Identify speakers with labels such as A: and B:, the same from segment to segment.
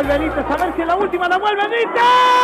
A: Nahuel Benítez, a ver si es la última, Nahuel Benítez.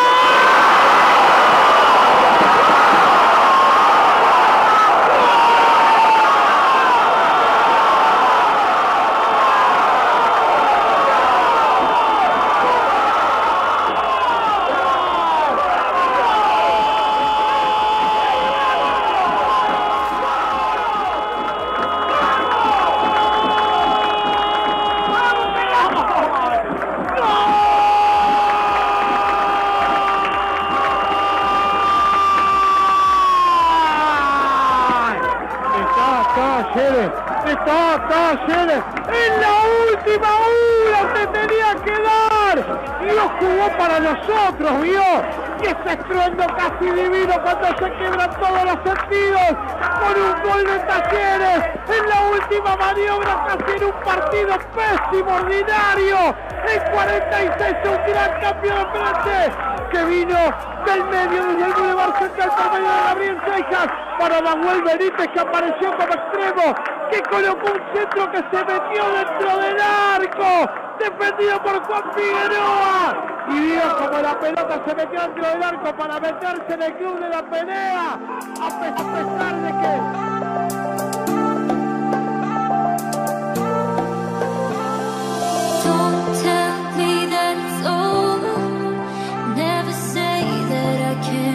A: Talleres, en la última hora se tenía que dar. Dios jugó para nosotros, vio. Y ese estruendo casi divino cuando se quiebran todos los sentidos con un gol de Talleres en la última maniobra, casi en un partido pésimo, ordinario. En 46 un gran cambio de frente que vino del medio desde el Boulevard Central por medio de Gabriel Seijas para Nahuel Benítez, que apareció como extremo, que colocó un centro que se metió dentro del arco, defendido por Juan Figueroa, y vio como la pelota se metió dentro del arco para meterse en el club de la pelea, a pesar de que...
B: Don't tell me that it's over. Never say that I can't.